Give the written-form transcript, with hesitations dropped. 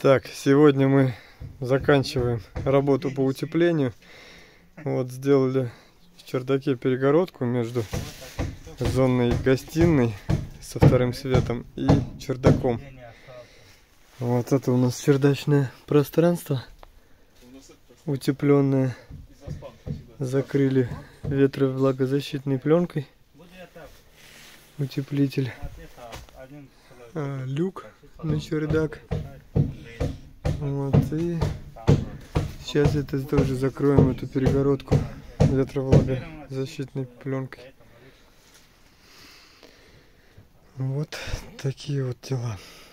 Так, сегодня мы заканчиваем работу по утеплению. Вот сделали в чердаке перегородку между зонной гостиной со вторым светом и чердаком. Вот это у нас чердачное пространство утепленное. Закрыли ветровлагозащитной пленкой. Утеплитель. Люк на чердак. Вот, и сейчас это тоже закроем, эту перегородку ветровлагозащитной пленкой. Вот такие вот дела.